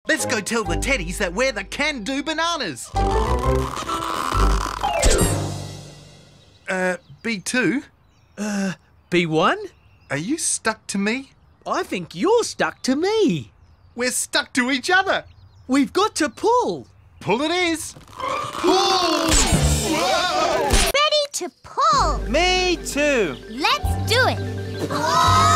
Let's go tell the teddies that we're the can-do bananas. B2? B1? Are you stuck to me? I think you're stuck to me. We're stuck to each other. We've got to pull. Pull it is. Pull! Whoa! Ready to pull. Me too. Let's do it. Pull!